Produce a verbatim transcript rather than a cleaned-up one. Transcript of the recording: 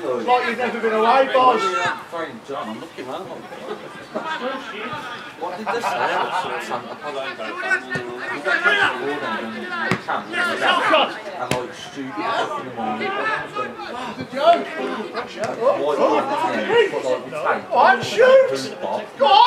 Like you've never been away, boss. Fine, John, I'm looking around. What did they say? Santa Claus. And like stupid stuff in the morning. It's a joke. What? What? Shoot! Go on!